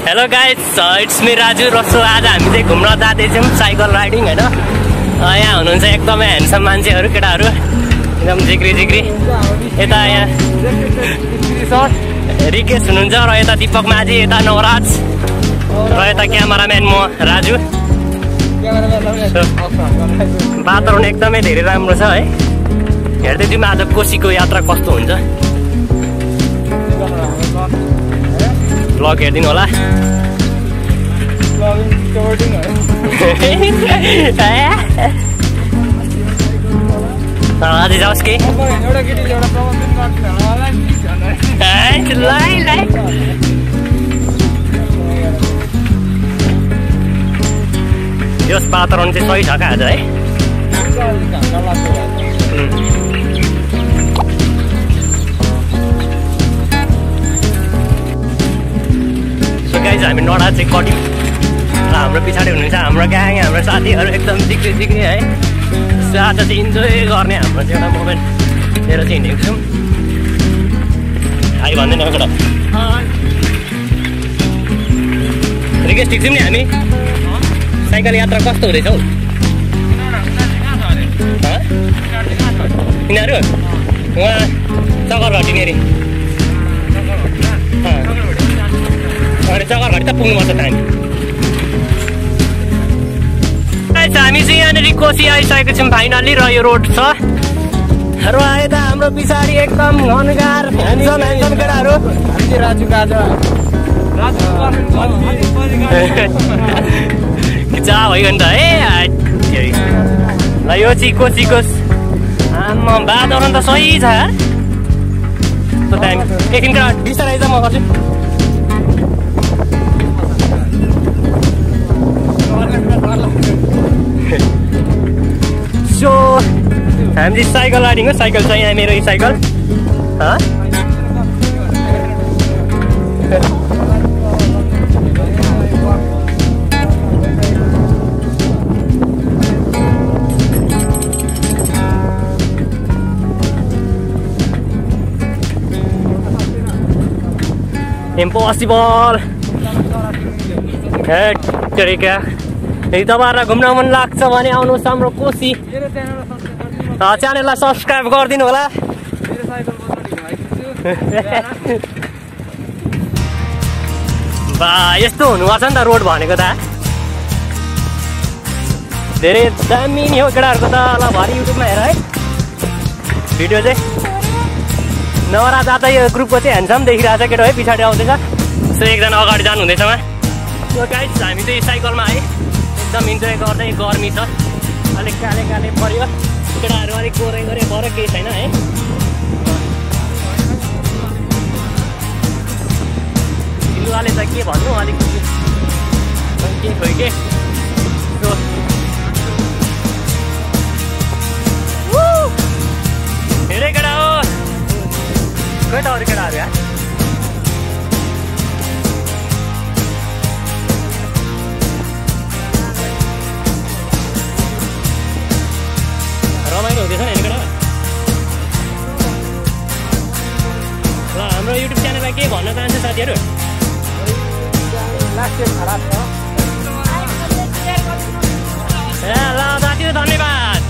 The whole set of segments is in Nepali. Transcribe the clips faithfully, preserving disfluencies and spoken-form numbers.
Hello guys, it's me Raju Raso. आज हामी चाहिँ घुम्न जाँदैछौँ साइकल राइडिङ होइन। यहाँ हुनुहुन्छ एकदमै ह्यान्डसम मान्छेहरू, केटाहरू एकदम जिग्री जिग्री। यता यहाँ रिकेश हुनुहुन्छ र यता दिपक माझी, यता नवराज र यता क्यामेराम्यान म राजु। वातावरण एकदमै धेरै राम्रो छ है। हेर्दै जाउँ आज कोसीको यात्रा कस्तो हुन्छ। ब्लग हेरिदिनु होला। अझै जाओस् कि यस वातावरण चाहिँ सही छ क्या आज है। गाइज हामी नडा चाहिँ कट्यौँ र हाम्रो पछाडि हुनुहुन्छ हाम्रो ग्याङ, हाम्रो साथीहरू एकदम जिग्री जिग्री है। आज चाहिँ इन्जोय गर्ने हाम्रो चाहिँ एउटा मोमेन्ट लिएर चाहिँ हिँडेको छौँ। आइ भन्दैन एउटा रिकेश ठिक छौँ नि हामी। साइकल यात्रा कस्तो हुँदैछ हौ यिनीहरू? उहाँ चक्करघटी नि अरे अनि चक्करघटी त पुग्नुपर्छ त हामी। हामी चाहिँ यहाँनिर कोसी आइसकेको छौँ फाइनली र यो रोड छ र यता हाम्रो पछाडि एकदम घनगार ह्यान्डसम ह्यान्डसम केटाहरू खिचा भइगयो नि त है। ल यो चाहिँ कोसीको आमा वातावरण त सही छ यार। एकछिन केटा बिस्तारै त म गर्छु। सो हामी चाहिँ साइकल राइडिङ हो। साइकल छ यहाँ मेरो, यो साइकल इम्पोसिबल। तरिका यदि तपाईँहरूलाई घुम्न मन लाग्छ भने आउनुहोस् हाम्रो कोसी। च्यानललाई सब्सक्राइब गरिदिनु होला। बा यस्तो हुनुपर्छ नि त रोड भनेको त। धेरै दामी नि हो केटाहरूको त। ल भरि युट्युबमा हेर है भिडियो चाहिँ। नवराज आज यो ग्रुपको चाहिँ ह्यान्डसम देखिरहेको छ केटो है, पछाडि आउँदैछ। सो एकजना अगाडि जानु हुँदैछ उहाँ। सो गाइस हामी चाहिँ साइकलमा है एकदम इन्जोय गर्दै। गर्मी छ अलिक काले काले पऱ्यो, केटाहरू अलिक गोरे गोरे पऱ्यो, केही छैन है। सिलुवाले त के भन्नु अलिक के खोइ के। हेरे केटा हो खोइ त अरू केटाहरू यार। रमाइलो हुँदैछ नि केटा। ल हाम्रो युट्युब च्यानललाई के भन्न चाहन्छ साथीहरू? ए ल साथीहरू धन्यवाद।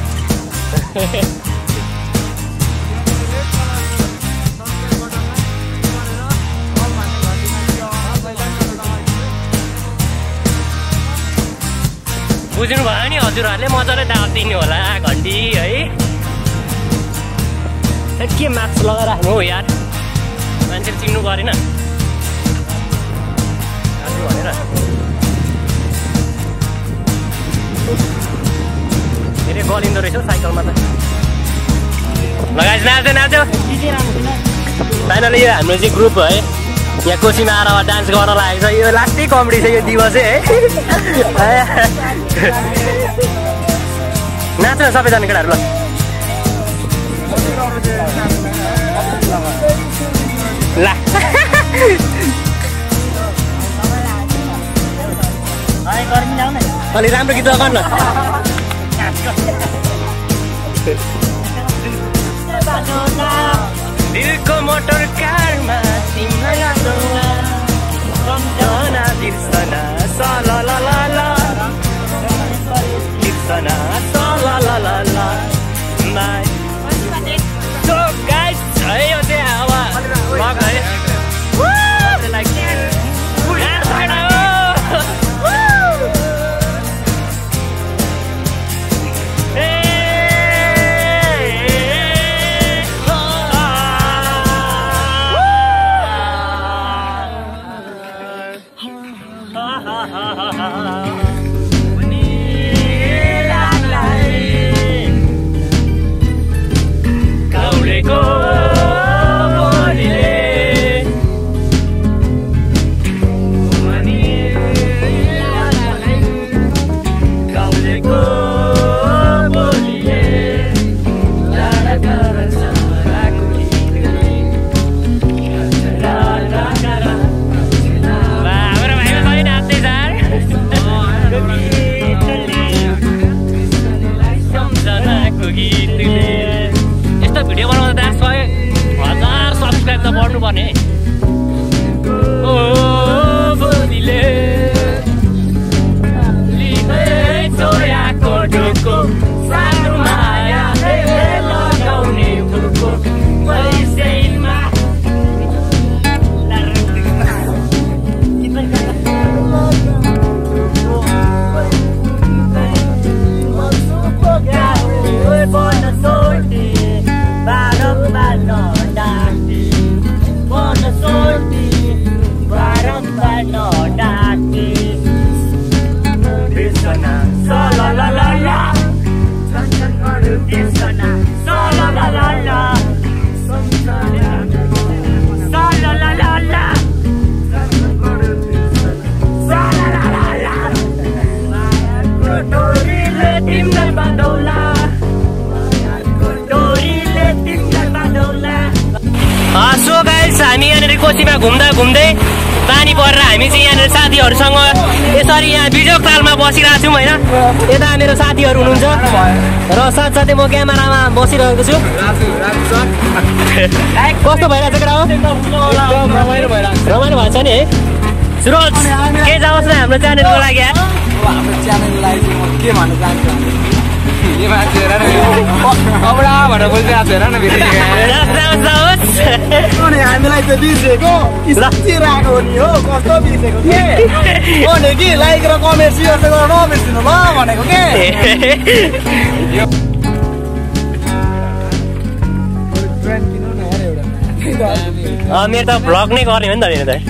बुझ्नु भयो नि हजुरहरूले, मजाले दाब दिनु होला घन्टी है। के मास्क लगाएर राख्नु हो यार, मान्छेले चिन्नु परेन भनेर। धेरै गलिँदो रहेछ साइकलमा त। लगाएछ नाच्यो नाच्यो फाइनली। यो हाम्रो चाहिँ ग्रुप है यहाँ कोसीमा आएर डान्स गर्न लागेको छ। यो लास्टै कमेडी छ यो दिवस है। नाच्नु सबैजना केटाहरू ल। ला अलि राम्रो गीत गर्नु न। दिलको मोटर कारमा तिमीलाई सम्झना दिल Sana sa la la la la Sana sa la la la la My So guys Ayo deh awak Wah guys Woo Like यस्तो भिडियो बनाउँदा त सय हजार सब्सक्राइब त बढ्नु पर्ने ओ बोलीले लिने छोयाको ढोको सानो माया लगाउने फुलको पैसैमा सो गाइस हामी यहाँनिर कोसीमा घुम्दा घुम्दै पानी परेर हामी चाहिँ यहाँनिर साथीहरूसँग यसरी यहाँ बिजोक तालमा बसिरहेको छौँ होइन। यता मेरो साथीहरू हुनुहुन्छ र साथसाथै म क्यामेरामा बसिरहेको छु। कस्तो भइरहेको छ केटा हो? रमाइलो भएको छ नि है। सुरज के जाओस् न हाम्रो च्यानलको लागि हाम्रो च्यानलको लागि के भन्न चाहन्छु हामीलाई त बिर्सेको राखेको नि हो कस्तो बिर्सेको के कि लाइक र कमेन्ट सेयर चाहिँ गर्न नबिर्सिनु ल भनेको के। मेरो त भ्लग नै गर्ने हो नि त मेरो त।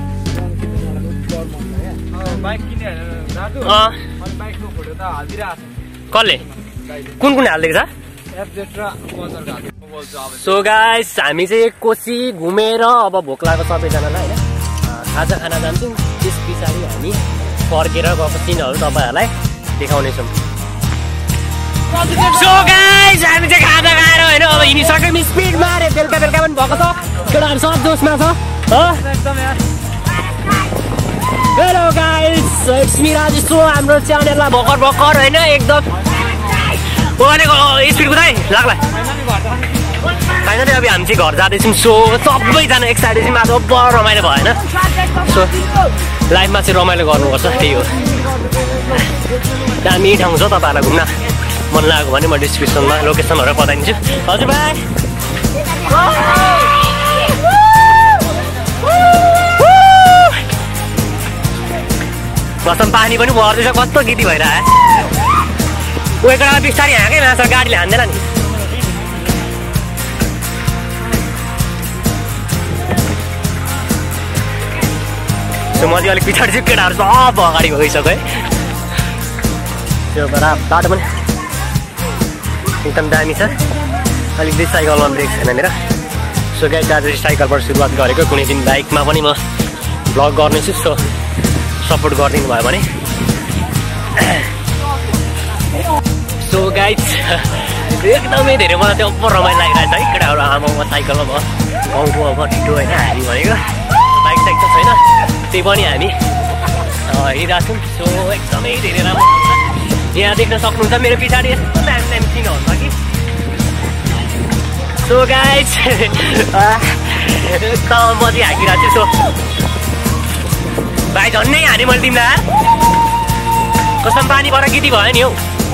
कसले कुन कुन हालिदिएको छ? सो गाइस हामी चाहिँ कोसी घुमेर अब भोक लागेको सबैजनालाई होइन खाजा खाना जान्छौँ। त्यस पछाडि हामी फर्केर गएको सिनहरू तपाईँहरूलाई देखाउनेछौँ। सो गाइस हामी चाहिँ खाजा खाएर होइन अब हिँडिसक्यौँ। स्पिड मारे बेलुका बेलुका पनि भएको छ केटाहरू सब जोसमा छ। Hello guys it's me Raj. So हाम्रो च्यानललाई भर्खर भर्खर होइन एकदम भनेको स्पिड कुदाइ लाग्ला फाइनली अब हामी चाहिँ घर जाँदैछौँ। सो सबैजना एक्साइटेड छौँ। आज बर रमाइलो भयो होइन। सो लाइफमा चाहिँ रमाइलो गर्नुपर्छ त्यही हो। दामी ठाउँ छ तपाईँहरूलाई घुम्न मन लाग्यो भने म डिस्क्रिप्सनमा लोकेसनहरू बताइदिन्छु। हजुर भाइ कसम पानी पनि पर्दैछ कस्तो गीती भइरहेको उयोकडा बिस्तारै हाँकै माछ गाडीले हान्दैन नि। सो म चाहिँ अलिक पछाडि चाहिँ केटाहरू सब अगाडि गइसक्यो है। त्यो बाटो पनि एकदम दामी छ। अलिक चाहिँ साइकलमा ब्रेक छैन मेरो। सो गाइस आज चाहिँ साइकलबाट सुरुवात गरेको कुनै दिन बाइकमा पनि म भ्लग गर्नेछु। सो सपोर्ट गरिदिनु भयो भने। सो गाइस एकदमै धेरै मलाई त्यो अप्पर रमाइलो लागिरहेको छ है केटाहरू आमामा साइकलमा भयो गाउँको अब छिटो होइन हामी भनेको बाइक साइक त छैन त्यही पनि हामी हिँडिरहेको छौँ। सो एकदमै धेरै राम्रो यहाँ देख्न सक्नुहुन्छ मेरो पछाडि यस्तो दामी दामी चिनहरू छ कि। सो गाइस म चाहिँ हाँकिरहेको छु। सो भाइ झन्नै हाने मैले तिमीलाई कसम पानी पर गिटी भयो नि हौ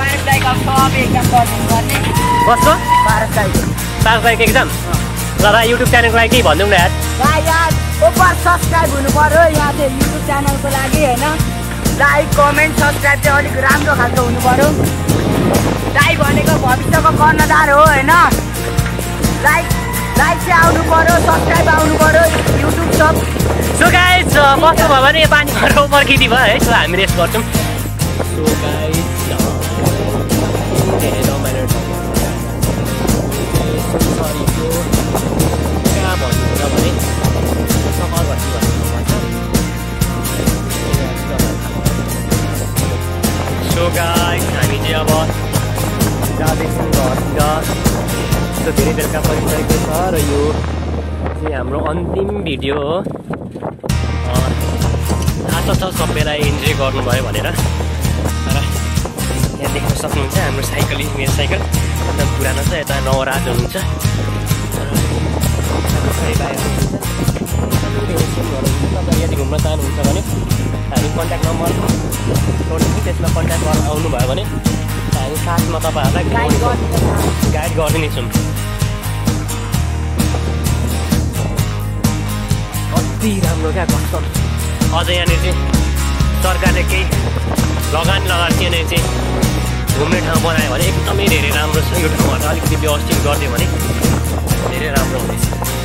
कस्तो पारस दाइको एक्जाम ल भाइ युट्युब च्यानलको लागि केही भनिदिउँ न यार सब्सक्राइब हुनु पर्यो यहाँ चाहिँ युट्युब च्यानलको लागि होइन लाइक कमेन्ट सब्सक्राइब चाहिँ अलिक राम्रो खालको हुनु पर्यो दाइ भनेको भविष्यको कर्णधार हो होइन लाइक लाइक चाहिँ आउनु पर्यो सब्सक्राइब आउनु पर्यो युट्युब सब सो गाइस कस्तो भयो भने पानी पर ओभर गिटी भयो है सो हामी रेस्ट गर्छौँ सो गाइस धेरै रमाइलो सरी त्यो कहाँ भन्नुहुन्छ भने सफल गर्छु भन्नुपर्छ सो गाइस हामी चाहिँ अब जाँदैछौँ घरतिर यस्तो धेरै बेलुका परिसकेको छ र यो चाहिँ हाम्रो अन्तिम भिडियो हो आशा छ सबैलाई इन्जोय गर्नुभयो भनेर र यहाँ देख्न सक्नुहुन्छ हाम्रो साइकल मेरो साइकल एकदम पुरानो छ यता नवराज हुनुहुन्छ तपाईँ यदि घुम्न चाहनुहुन्छ भने हामी कन्ट्याक्ट नम्बर छोड्छु त्यसमा कन्ट्याक्ट गर्न आउनुभयो भने हामी साथमा तपाईँहरूलाई गाइड गरिदिनेछौँ कति राम्रो क्या कसम अझ यहाँनिर चाहिँ सरकारले केही लगानी लगाएको यहाँनिर चाहिँ घुम्ने ठाउँ बनायो भने एकदमै धेरै राम्रो छ यो ठाउँहरू अलिकति व्यवस्थित गरिदियो भने धेरै राम्रो हुनेछ